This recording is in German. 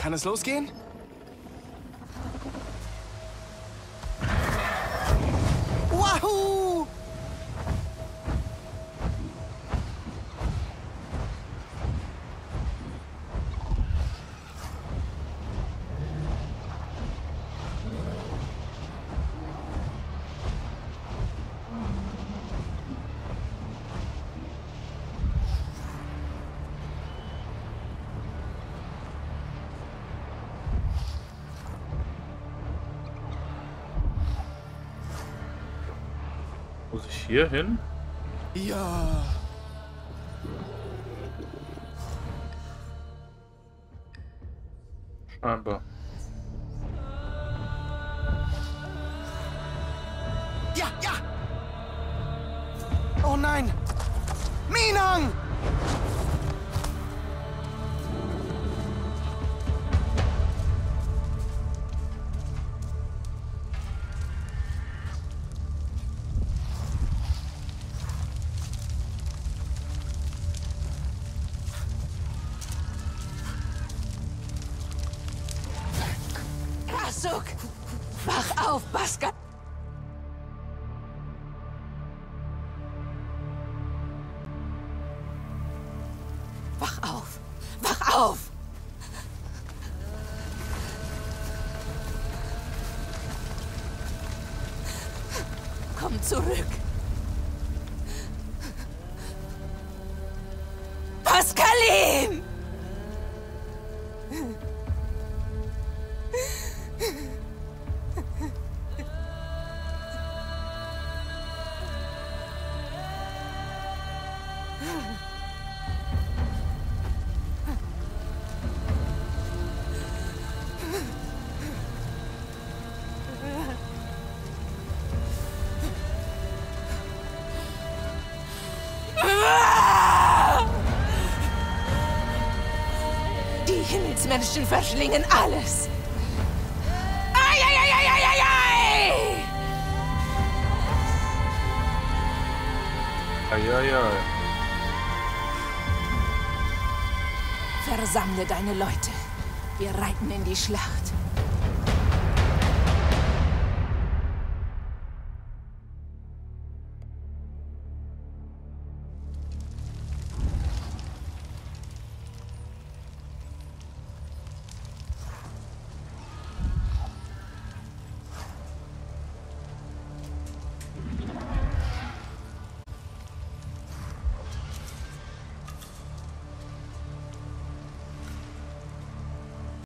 Kann es losgehen? Wahoo! Muss ich hier hin? Ja. Scheinbar. Ja, ja! Oh nein! Minang! Kasuk! Wach auf, Baska! Wach auf! Wach auf! Komm zurück! Paskalim! Die Himmelsmenschen verschlingen alles. Ai, ai, ai, ai, ai, ai! Eieiei. Versammle deine Leute. Wir reiten in die Schlacht.